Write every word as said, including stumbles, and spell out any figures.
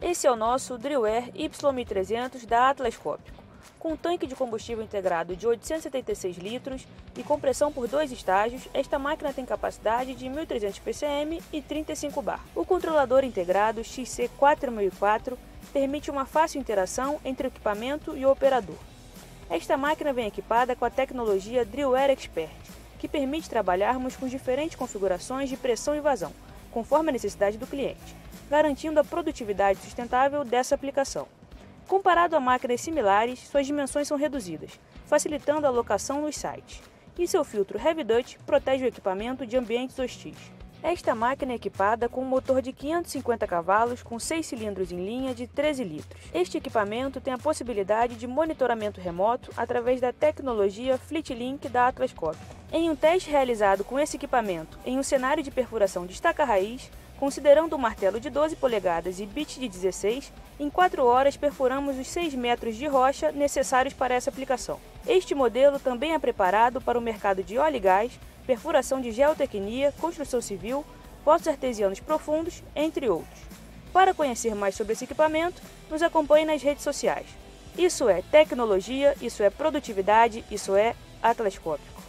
Esse é o nosso Drillware Y mil e trezentos da Atlas Copco. Com um tanque de combustível integrado de oitocentos e setenta e seis litros e compressão por dois estágios, esta máquina tem capacidade de mil e trezentos P C M e trinta e cinco bar. O controlador integrado X C quatro mil e quatro permite uma fácil interação entre o equipamento e o operador. Esta máquina vem equipada com a tecnologia Drillware Expert, que permite trabalharmos com diferentes configurações de pressão e vazão, conforme a necessidade do cliente, garantindo a produtividade sustentável dessa aplicação. Comparado a máquinas similares, suas dimensões são reduzidas, facilitando a alocação nos sites, e seu filtro Heavy Duty protege o equipamento de ambientes hostis. Esta máquina é equipada com um motor de quinhentos e cinquenta cavalos com seis cilindros em linha de treze litros. Este equipamento tem a possibilidade de monitoramento remoto através da tecnologia FleetLink da Atlas Copco. Em um teste realizado com esse equipamento em um cenário de perfuração de estaca-raiz, considerando um martelo de doze polegadas e bit de dezesseis, em quatro horas perfuramos os seis metros de rocha necessários para essa aplicação. Este modelo também é preparado para o mercado de óleo e gás, perfuração de geotecnia, construção civil, poços artesianos profundos, entre outros. Para conhecer mais sobre esse equipamento, nos acompanhe nas redes sociais. Isso é tecnologia, isso é produtividade, isso é Atlas Copco.